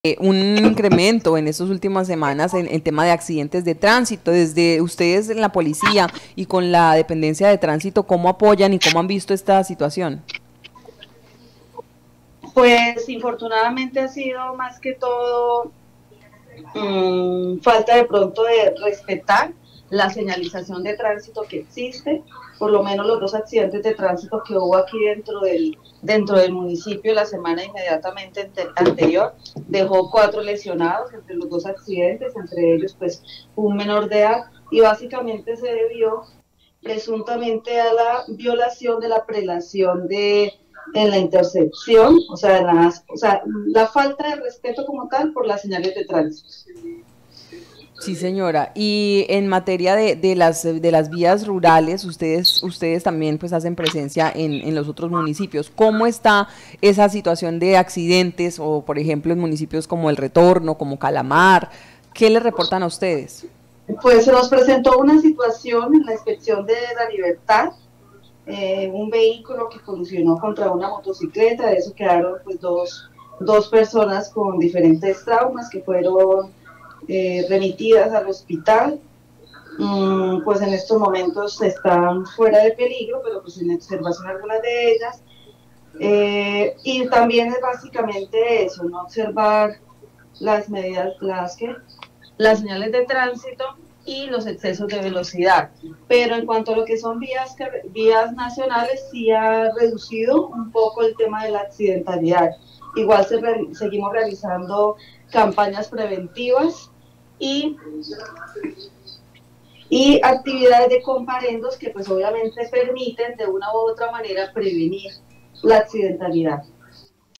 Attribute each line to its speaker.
Speaker 1: un incremento en estas últimas semanas en el tema de accidentes de tránsito. Desde ustedes en la policía y con la dependencia de tránsito, ¿cómo apoyan y cómo han visto esta situación?
Speaker 2: Pues infortunadamente ha sido más que todo falta de pronto de respetar la señalización de tránsito que existe. Por lo menos los dos accidentes de tránsito que hubo aquí dentro del municipio la semana inmediatamente anterior dejó 4 lesionados entre los dos accidentes, entre ellos pues un menor de edad, y básicamente se debió presuntamente a la violación de la prelación en la intercepción, o sea, la falta de respeto como tal por las señales de tránsito.
Speaker 1: Sí, señora. Y en materia de las vías rurales, ustedes también pues hacen presencia en los otros municipios. ¿Cómo está esa situación de accidentes o, por ejemplo, en municipios como El Retorno, como Calamar? ¿Qué les reportan a ustedes?
Speaker 2: Pues se nos presentó una situación en la inspección de la Libertad, un vehículo que colisionó contra una motocicleta. De eso quedaron pues dos personas con diferentes traumas que fueron remitidas al hospital. Pues en estos momentos están fuera de peligro, pero pues en observación algunas de ellas. Y también es básicamente eso, no observar las medidas, las señales de tránsito y los excesos de velocidad. Pero en cuanto a lo que son vías nacionales, sí ha reducido un poco el tema de la accidentalidad. Igual seguimos realizando campañas preventivas y, y actividades de comparendos que pues obviamente permiten de una u otra manera prevenir la accidentalidad.